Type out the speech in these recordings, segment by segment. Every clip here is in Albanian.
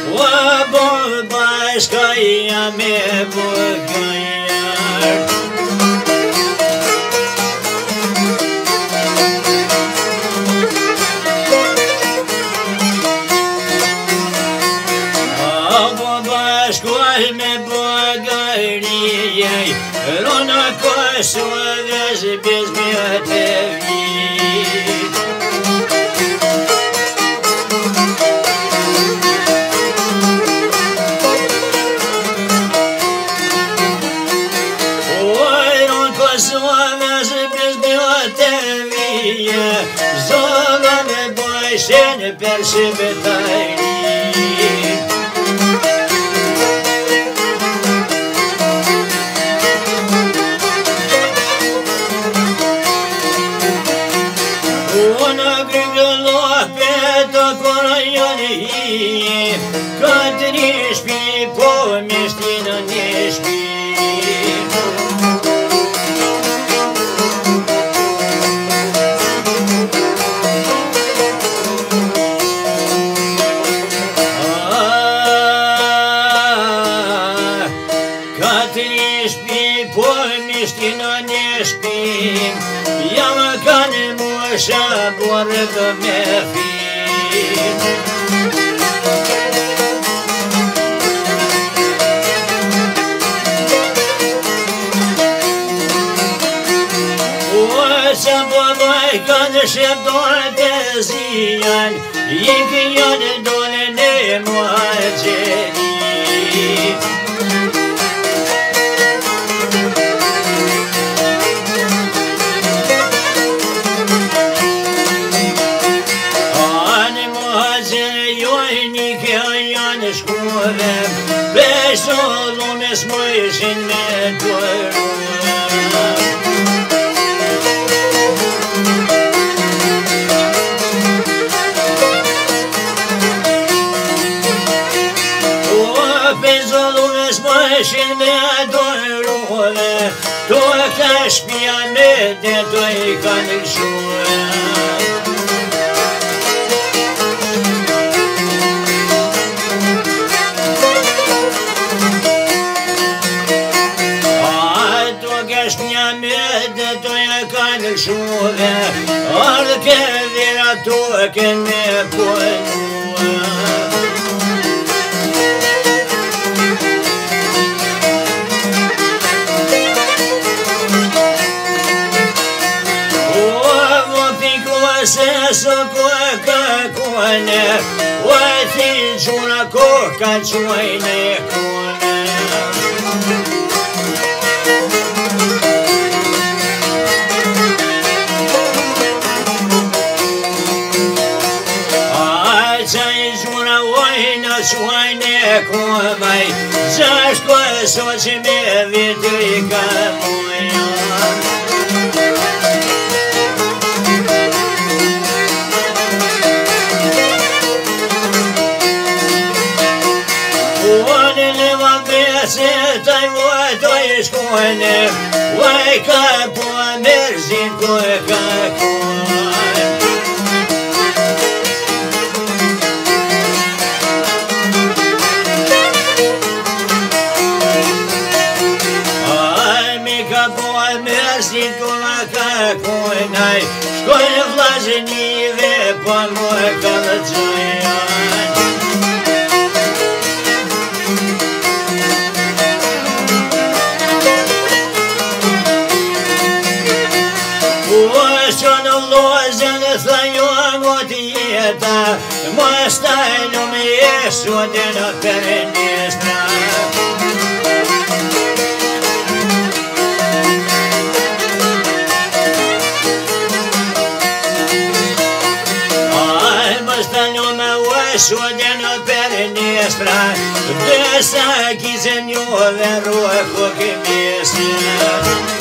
O bashkaja me bukajar. Bashkoj me bukarijej, rona Kosovës bezmjet e vit. Kosovës bezmjet e vit, zoga me bajshen për shqiptari. Kad një shpi, po me shtinë një shpi. Kad një shpi, po me shtinë një shpi. Jam kanë mosha borët me fin. Sa bëbaj kanë shëpdojnë të zijan, Jekë janë dole në muajgjeri. Anë muajgjeri jojnë një kja janë shkove, Besho lumes mojshin me dojru. Shin me dojrove, to ka shpia me dhe to I kanë lëshue. To ka shpia me dhe to kanë lëshue, Ardhë ke dhira to kënë me pojnue. Se so ka kone, o e thin quna ko ka quajnë e kone. Aj qaj quna ojnë quajnë e kone, Qashko e so që me vitë I ka mojnë. Se taj vojto I shkojnë, Vaj ka po mërzit ko e ka kojnë. Aj mi ka po mërzit ko e ka kojnë, Shkojnë vlazënive po më ka lëgjojnë. Mă stai lumie sudină pe nistra. Ai mă stai lumie sudină pe nistra. Desa ghizenio vero cu chimisia.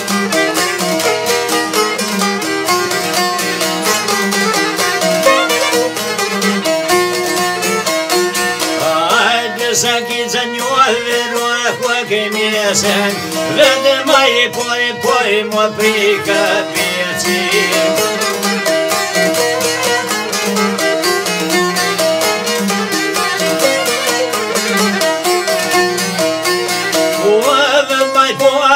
Sakit njëve ku kemesen, Vede mai poi më prika pjeci.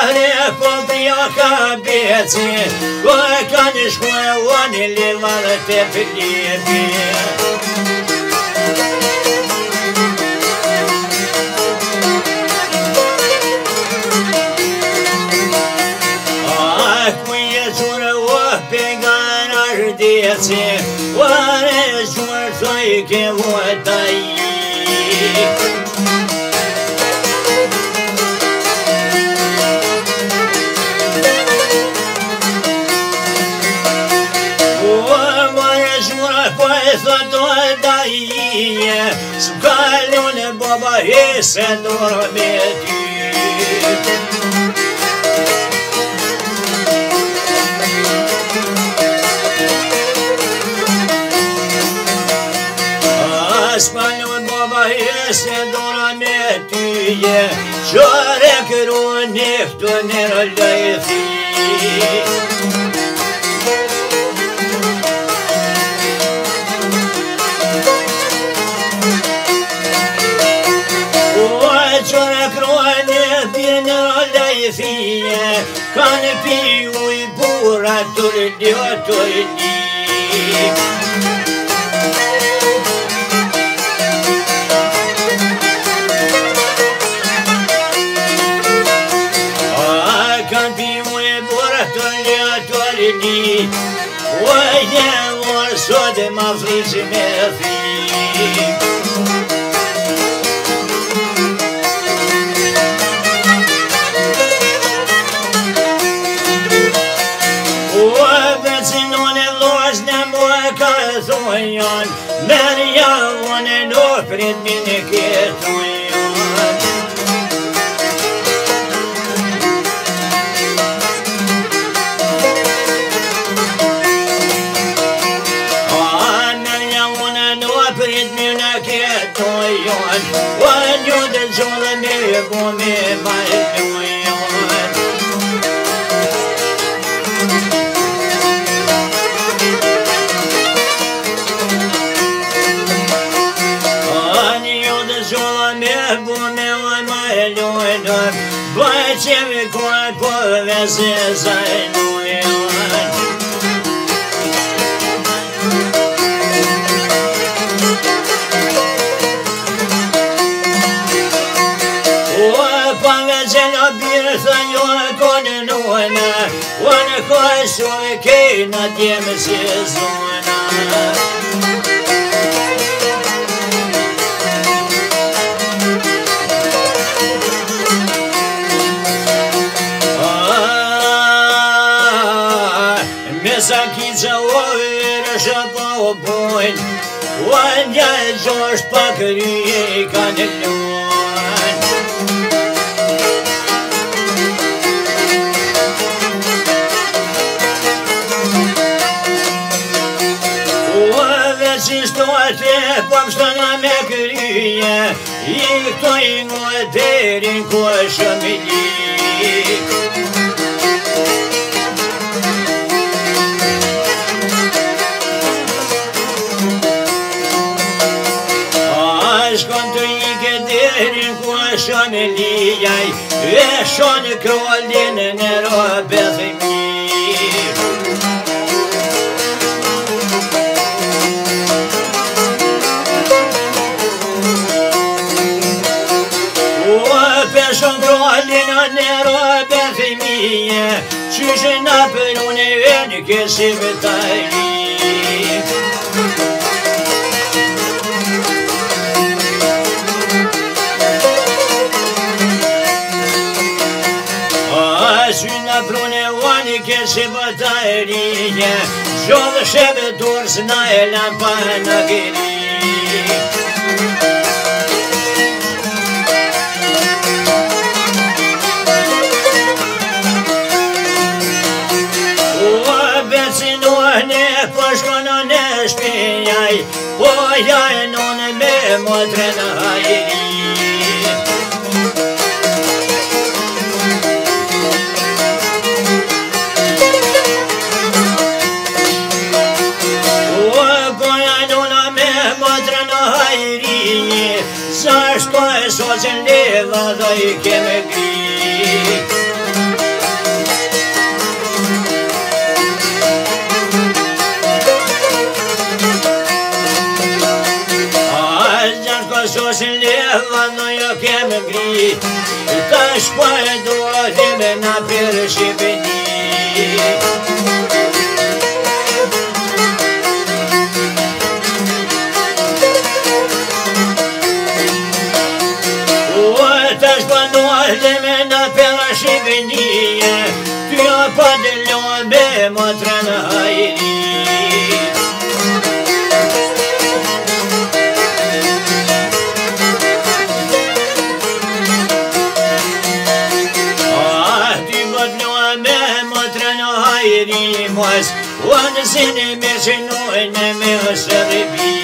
Are copia cabeții, ca nici oanele la te pliebe. Oare jur che vuoi dai? Oare jur poi să doi dai? Scaliune baba e se dorme tu. Spaniul baba este dorame tuje, Șoare cărune tunel de fi. O șoare cărune bine de fi, Cane piui buratul de otorni. Oye, orso de maflici me fi. O vecinone ložne moje kazojan, Merja one no pred mine ketojan. Come mai duion. Anio de jola me bune mai duion. Vai ce mi coi povese sai duion. One course we came at the MC's Mesakitsa over Shapa point. One day George Pakari can Помстана мекрия, и кто ему дерень коша мели. Аж конту иге дерень коша мели, Ешон кролин не робез ми. Nero per mie, ci se na per un evento che si vede lì. Una brune uani che si vede lì, giove sceve dorsna e lampana che lì. Spijai, pojai non me modrenai. O pojai non me modrenai, Zašto je soțin leva dai che me gri. leva nu eu chem gri, tași poate doare na per și veni. Tași poate doare na per și veni, tu eu poate lumea mă trănăi. Rimos, onde se ne mexe no ne me servi.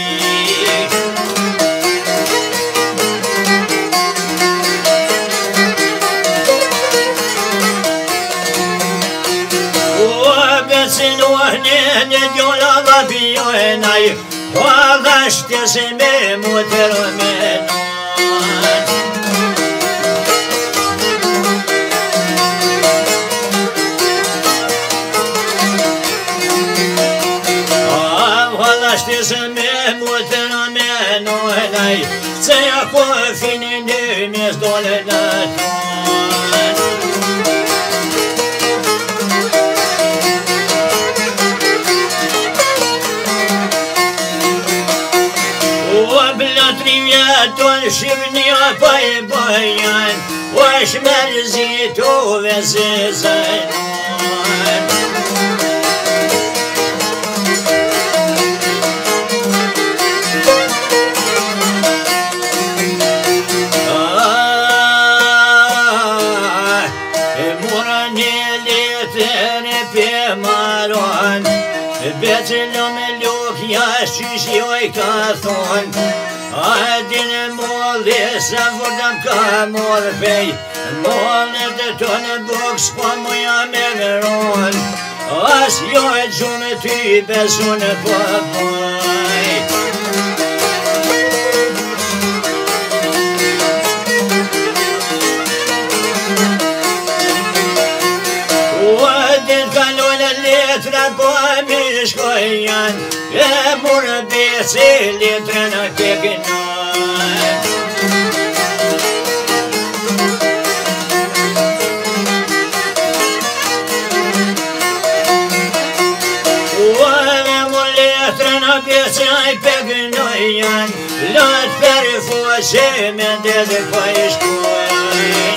O bezino ne diola la bionai, o gaste se me moteromeno. Știi să me mutără mea noi, să ia cu fine de mi-e stolenat. O blătrivia tot și vnia pai băian, o-și merzi tu vezi să-i Bețelome loc și oi cathon, adine mole să vurdam ca morfei, mole de tone box como ia meveron, as eu e jume tu besune papai. Letra boa me escolhan, é mora desse letra na pequenai. O letra na pequenai pequenai, lot per fosse me de depois coi.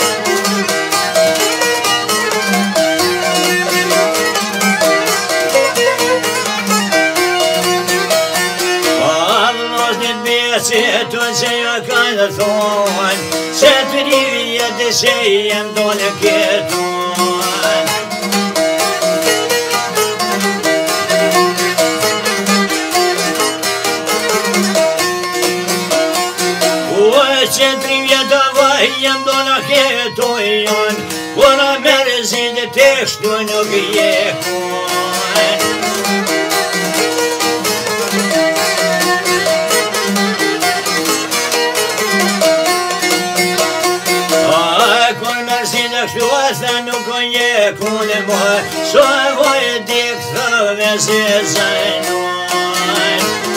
Se tu se ia cada thon, se trivia de se em dole keton. O se trivia da vai em dole keton, ora merzi de texto no viecon. Șoasa nu coie cu nemoi, s-o voie dic să vezi să-i noi.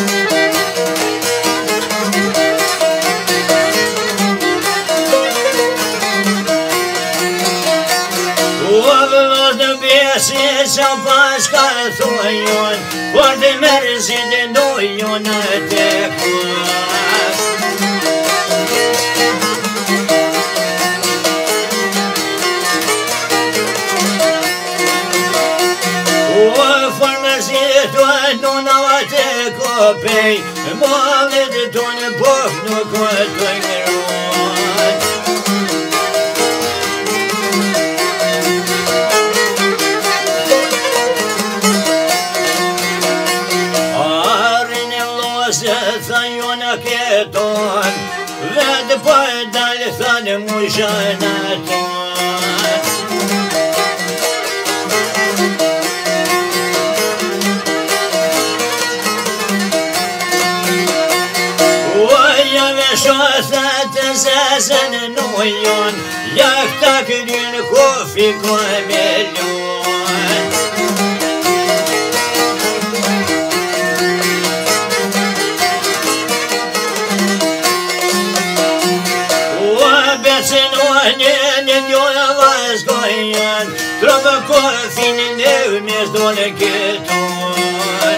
O de biese sau pascal toion, ori de merzi de noi una te cuas. Copei, moale de tone boc nu coatoi miron. Arine lose thaiona keton, ved paidale thane mujanaton. Zazen noyon, yakta gün kofi komelyon. Beținoane de-o vascoian, Trobă cofini neumes dole cheton.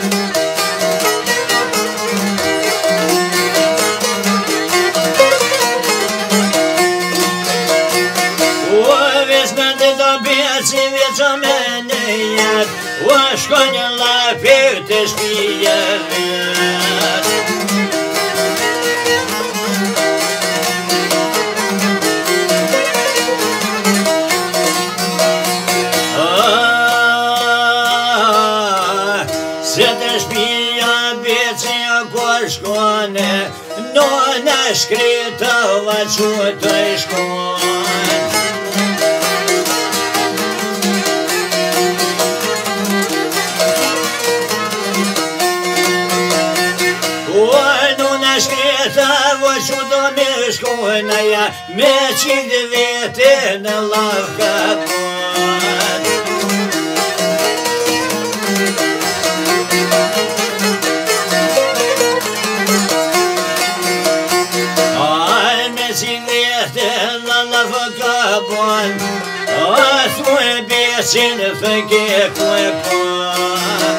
O vesme de da beți viața meneiat, O școane la pete știe viață. Шконе, но не шкрітова чутой шкон. Ой, ну не шкрітова чудо мішконая, мечі двіти на лавка пон. Ой, бесин феке куекон.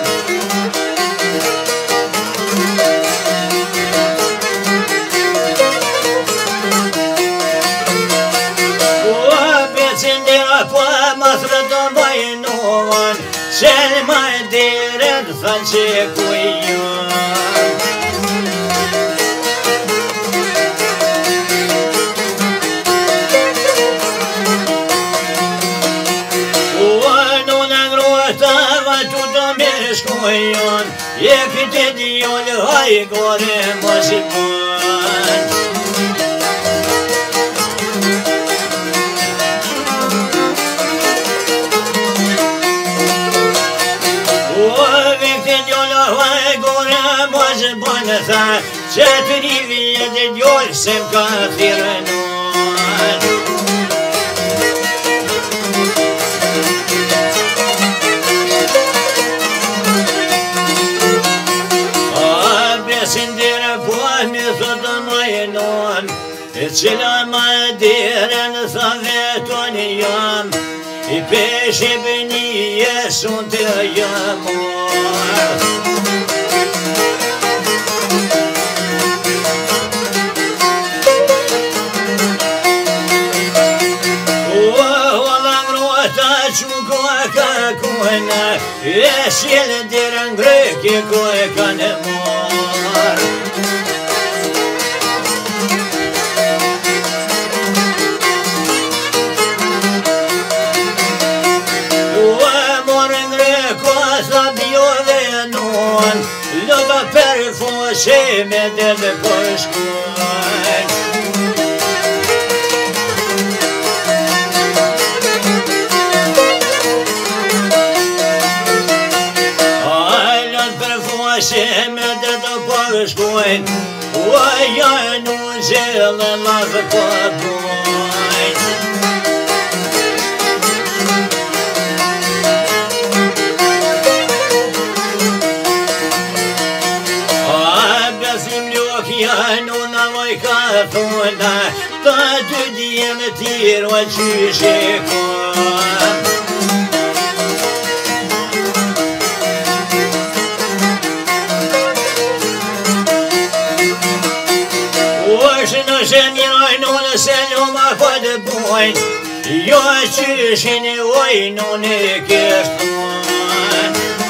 Ой, бесин дера по масрато майнуан, Шель май дерет фанче куйон. Шкоян, як ти діоль, гай горе мосипан. О, як ти діоль, гай горе мосипан, Четвері віяде діоль, семка фірнон. Celama deren saveton yam, peşe beni sunt yamor. Kakuna, yeşil deren greki koykanı mor. Låta per få se med den påskål. Låt per få se med den påskål. Och jag nog själv lavar på bål. Kafuna, ta du diem tir wa chushe kom. Oshno sheniroi no seloma pod boy, yo chushe ne oi no ne keston.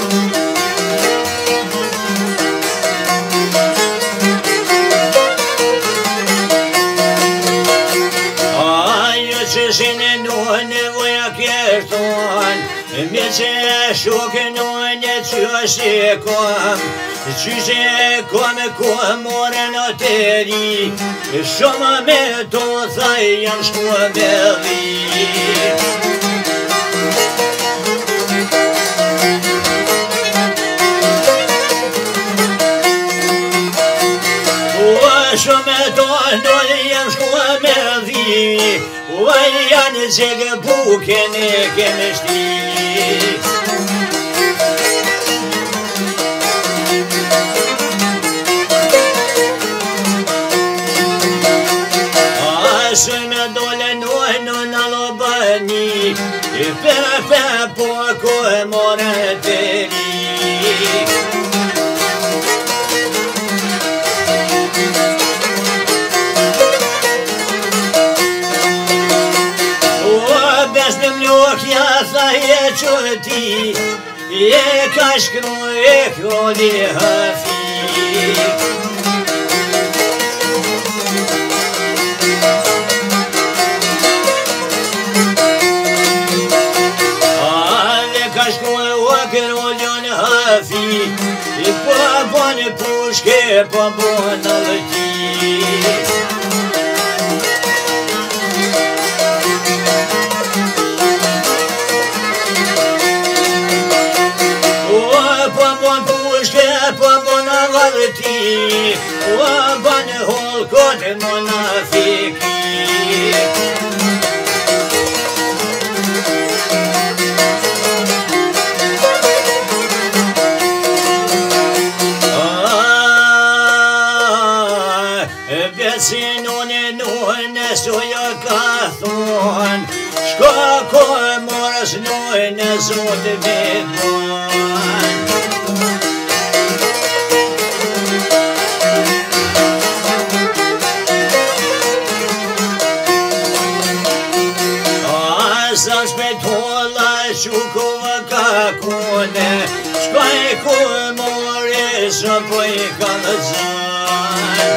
Žene nuone voja kjerton, Mječe šuke nuone čuše kom, Čuše kom ko more no teri, Šoma me to zajam ško beli. Šome to zajam ško beli, Vajan zege buke neke mešti. Së me dole nojnë në Albani Pepe po ku e more të ri Besnim lukja tha e qëti E ka shkru e kjoli hafi Në pushke po bon në lëti Po bon pushke po bon në lëti O bon holkot më në fiki Soja ka thonë Shko ko morës nojnë zotë me banë Asa shpetola shukova ka kone Shkoj ku morës po I ka zanë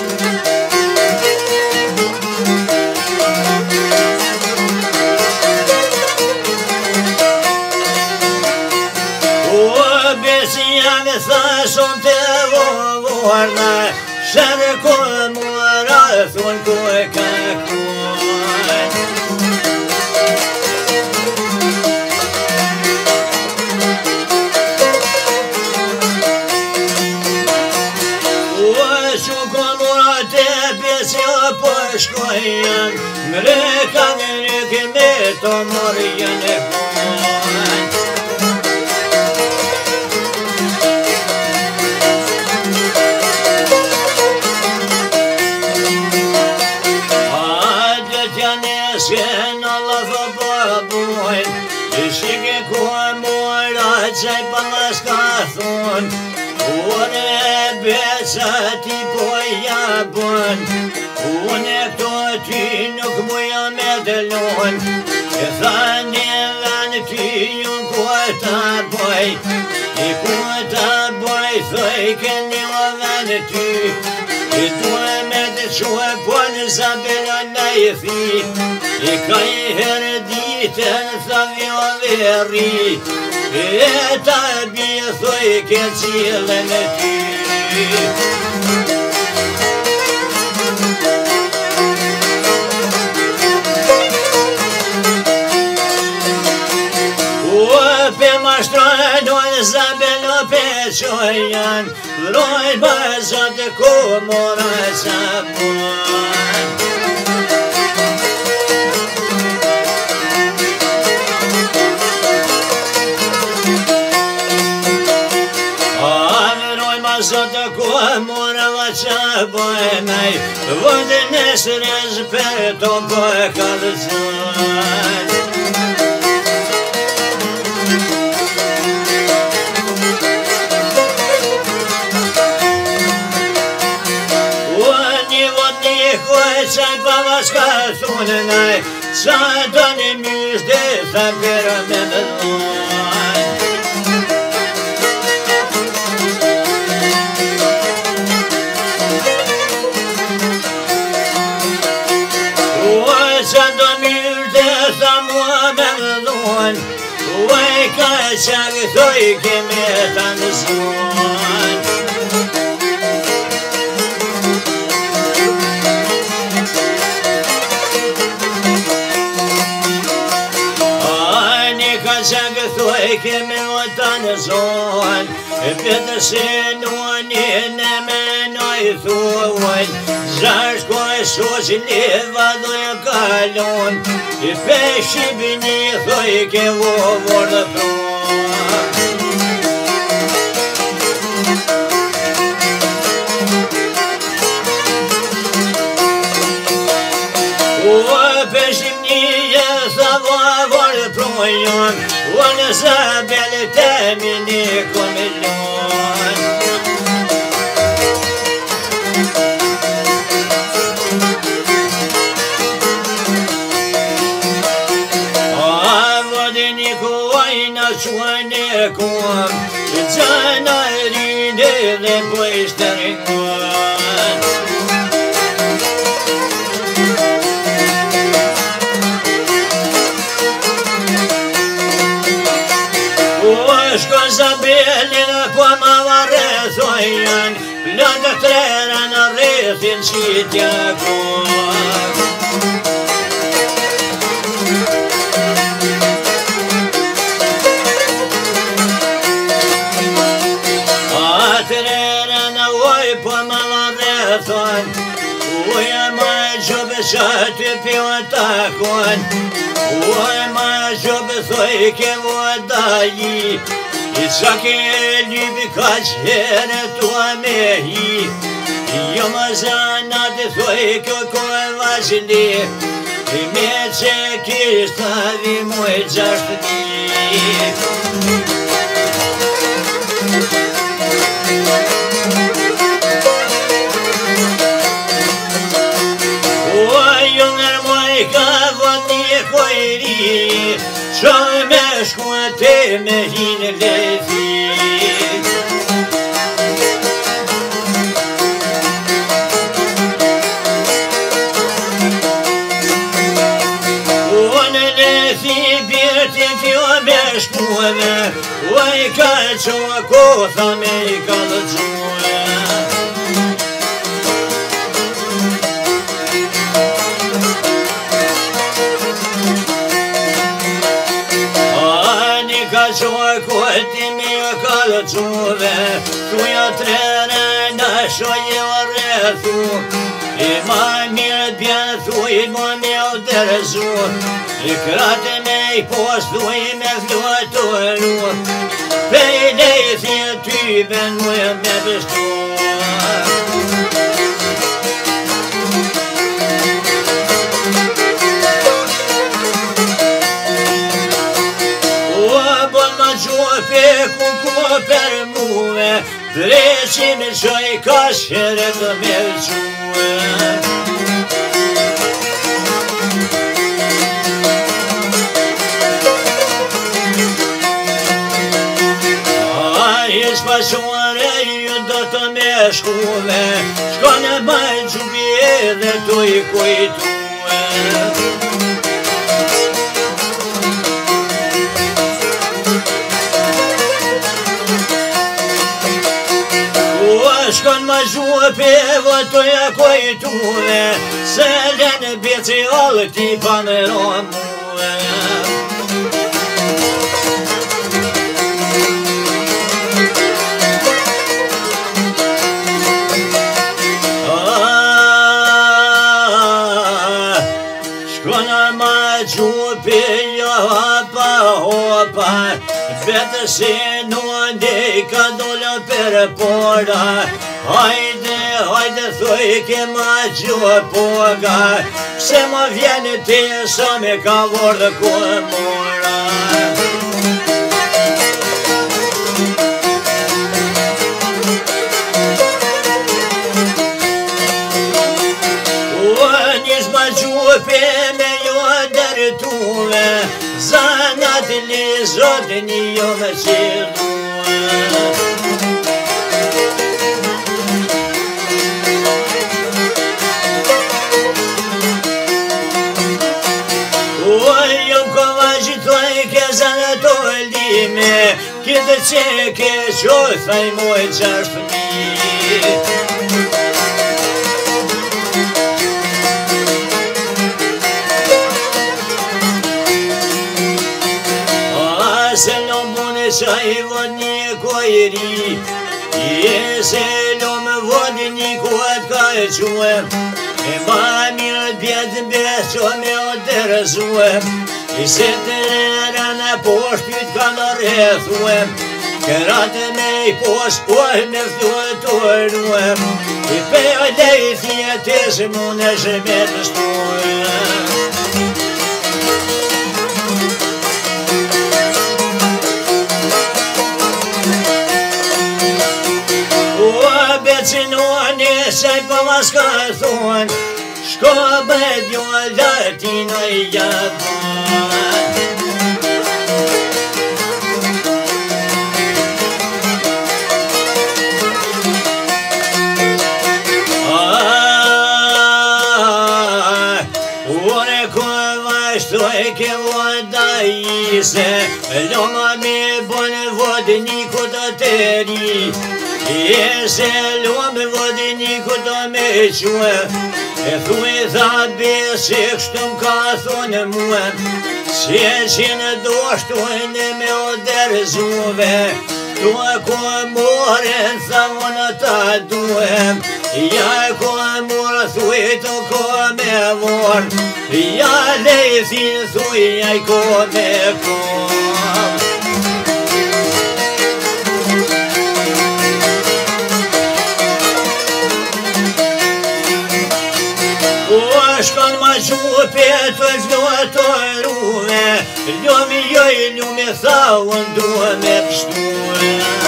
Thashon të vorna Shërë ku mora thunë ku e ka kuaj O shumë ku mora të besja po shkojen Mre ka në rëke me të morjen e kuaj Shike ku mora qaj pas ka thonë Une besa ti po jabon Une këto ty nuk muja me dëllon E thani lanë ty ju ku ta boj I ku ta boj thoj këni o lanë ty I duhe me të quë po në zabela në I fi I ka I herë ditën tha vjo veri E ta bje thoj ke cilën e ty O pe mashtrojnë zabelo pe qojan Vroj bazat e ku mora sa puan Zotë ku mora vaqa bojnaj Vëndë nesërës për të bëj kalëzaj O një vot një kuaj qaj pa vaska thunënaj Sa do një mysh dhe tha përë me mëllaj Uaj ka qak thoj keme të nëzuan Ani ka qak thoj keme të nëzuan Për se noni në menoj thuan Zash koj sos leva dhoj kalon I peshi bini thoj ke vovor dhe pruan O Peshim një sa varë projon, në sabele temi një komilion. Vodin një kuaj në quajnë e kuam, gjana rinde dhe pojshtë ringon. Shkon Zabelin po më varëthojën, lëndë trera në rrethin qitja kuak. Trera në oj po më varëthojën, uja më gjobë që ty pjo takon, uja më gjobë thoj ke vodaji, I qa ke ljubi ka qere tua me hi, jo më zana të thoj kjo ko e vazhli, me që kishtë avi muj 6 dit. Ka vot një kojri, që me shkuate me hinë lefi. Në lefi birti kjo me shkuave, oj ka qoa kotha me I kalëgjuave. Qoa koti me kalëgjuve, tuja trene në shoje o rrethu, I ma mirë bjethu I ma me o dërzu, I krate me I postu I me floturu, pej lejthi ty ben mu e me bështu. Gjope ku ko per muve, dreqim që I ka sheret me gjue. I shpashuare ju do të me shkuve, shkone baj gjubje dhe tu I kujtue. Shkon ma gjupe vëtoja kojtue, se lene beci allë ti pa me romue. Shkona ma gjupe jo hopa, betë si në ka dollë per pora, hajde thuj ke ma gjua poga, pse ma vjeni ti sa me ka vordë ku mora. Njës ma gjupe me jo dërtuve, zanat li zotin jo me qilduve. Këtë që ke qofaj moj 6 dit. Se lom bune që I vod një kojri, se lom vod një kojt ka e quë, e ma mirë bjetë bjetë që me o dërëzue, I se të rera në poshtë pyt ka në rrethue, kërate me I poshtë ojë me fluturue, I pejo lejthje të shë mune shë me të shtuë. qaj për mas ka thonë, shko bëhet jo lati në Japan. Shtoj ke voda ise, loma me bone vodniku të tëri, ese lome vodniku të me que, e thuj tha besi kështu m'ka thonë mua, që në do shtojnë me o derzuve, tu ko moren tha unë ta duhem, ja ko morë thuj të ko me vorë, ja lejthin thuj ja i ko me kom. O shkon ma gjupe të zlotoruve, ljomi joj ljume tha unë duhe me pështue.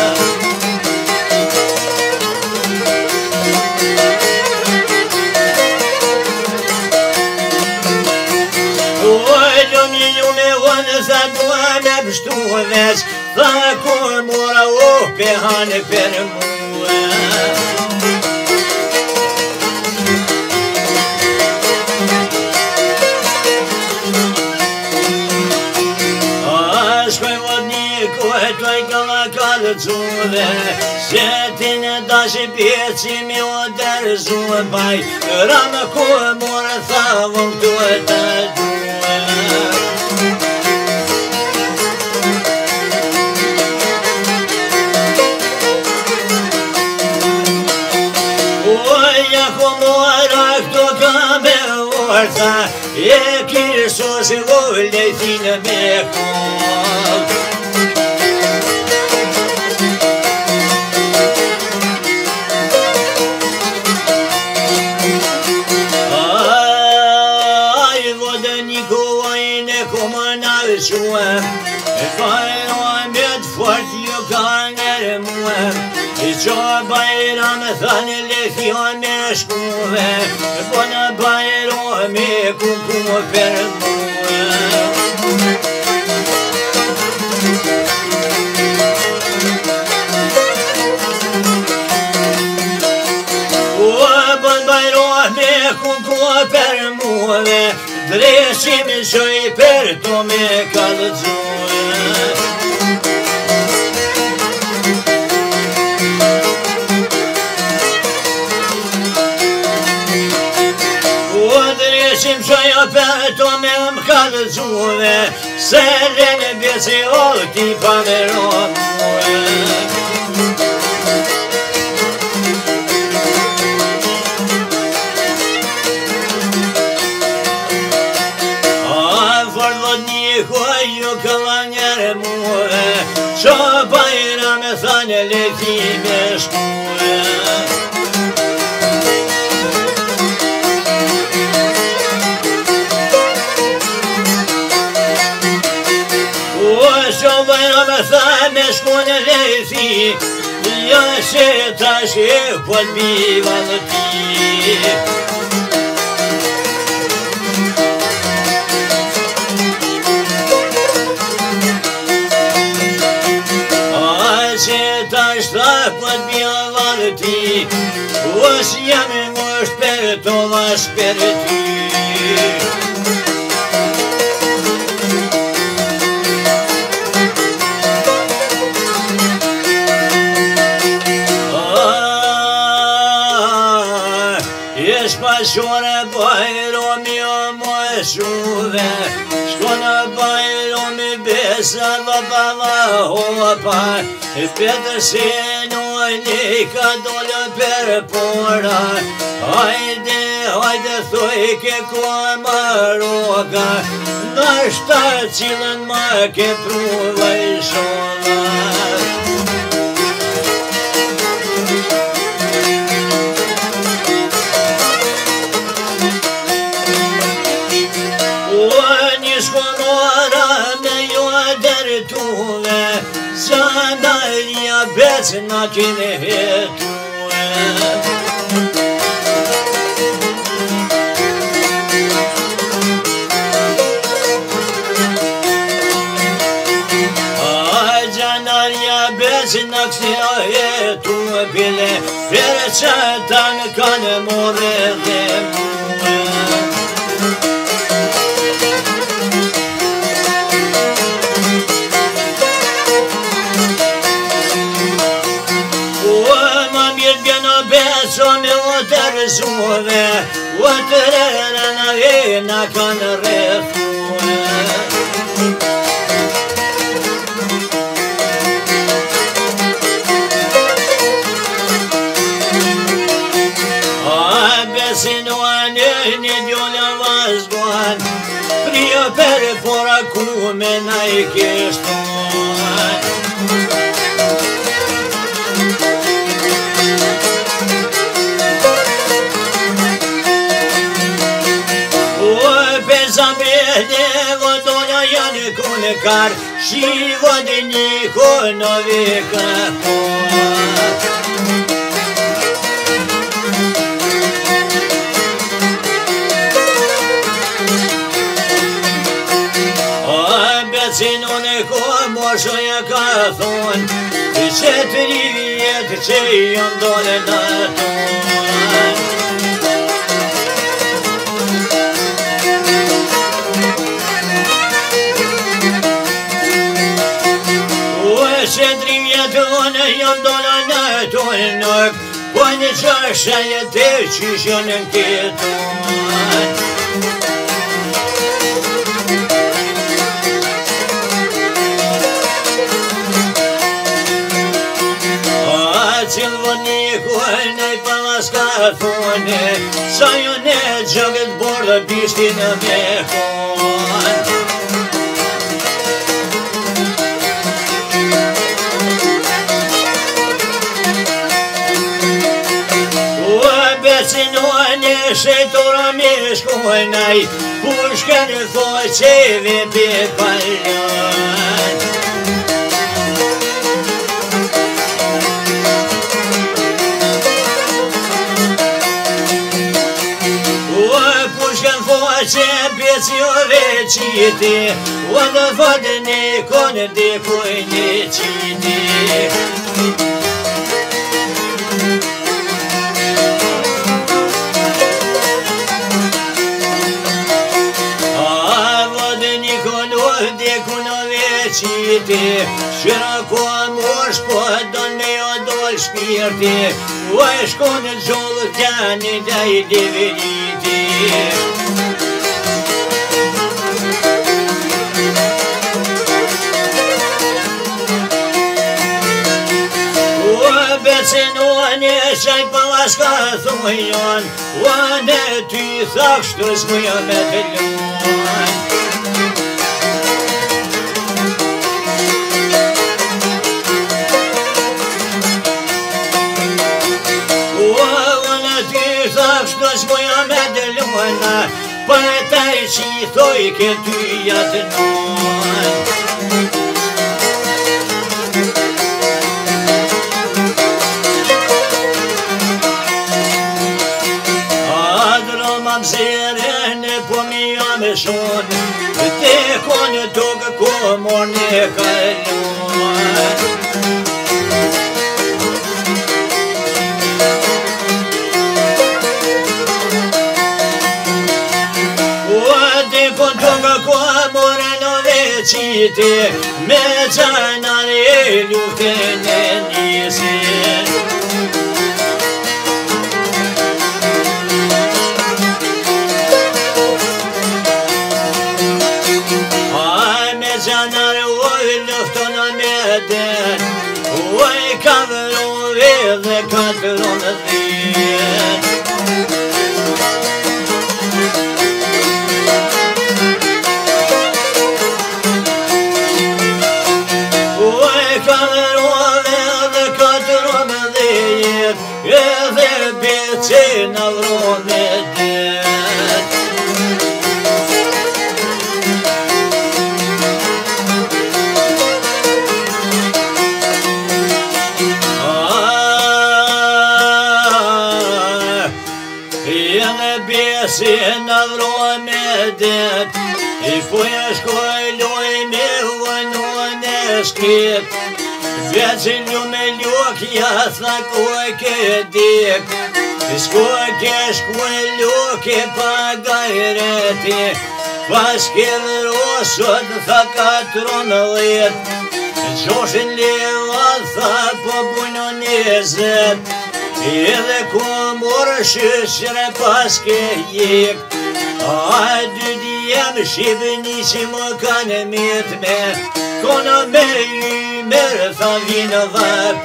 Sa duha me pështuves, tha kur mora o pehane për mua. Shkoj vodniku e toj kalla kalëcuve, se ti në dashi pjeci mi o derzuve baj, ramë kur mora tha vëm këtu e të duhe. E kërso se vollë t'ine me kol. Aj vodniku ojnë e kumë në que, e fajno me t'fort ju ka nërë muë, i qo bajram thane lefjo me shkuve, po në bajro me kuku për muë. O bën bajro me kuku për muë, dreshim qoj për to me kalëzue. Dreshim qoj për to me më kalëzue, se lene bjeci oti pa me romuë. Ju këlla njërë muë, qo bajra me thane leti me shkuë. O qo bajra me thane me shkuë leti, ja që ta shë po t'biva në ti. Për bjallë ti, os jam e mosh për to vash për ti. Jesh pashore bajro mi o moshuve, shko në bajro mi besa dhe bala hopa, e petër si një ka dole për pora, hajde, hajde thuj ke ko më roga, në shtarë cilën më ke pruve i shola. Zanarja bez na kine hetue. besin aksine tu bile Perçetan kan moredim Som åter sove, återerna ena kan refone. Abesin oane nedjola vazgoan, prio per pora kumena ikeston. Kar și vodenico novica Обяцинone ko moșoia cathon Ce triviet ce iom dole naton Se trivietone iom dole naton Pone čaša je teči žonem keton Cilvodnikoj palaskafone Sajone džaget borda pistina mehon Obecinone šeitora miškojnai Puškan fočevi pipaljan Cepieți-o vecite, o-dă vădne con de coinecite. A vădne con de coinecite, Широко муж поданne odol spirte, Oi con жолтяне дай деверите. Обяцинone și-ai palaska thujon, Oane ty thakshtus muja me delion. Oane ty thakshtus muja me delion, Pătai și thoi că ty jatnon. Zerene pomijame šon, te kon toga komorne kaljon. Te kon toga komorne vecite, me zanare ljubtene nise. Oi kaveron vede kaveron vet. Oi kaveron vede kaveron vet. Ede bețena vronedet. Bețena vronedet. I poieškoj lioj me vanoneskit. Ведь люблю я такой кедик, сколько школюки погайрети, паскер росот закатронлит, Жошин лиласа побуню незет, или коморши шерепаскеик, а дюдьям шибнисимо канеметме, кономею мерца виновапет.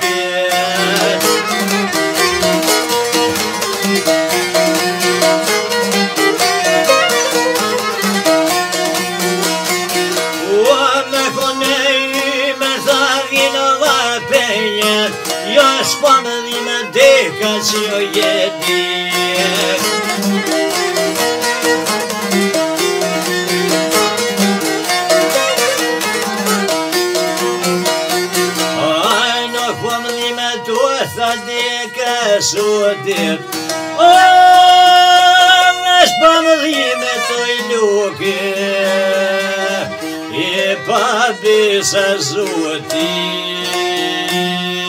Я спомним дыхание еди. Ай, но помним то садика судит. Ай, спомним той люки и побеса зути.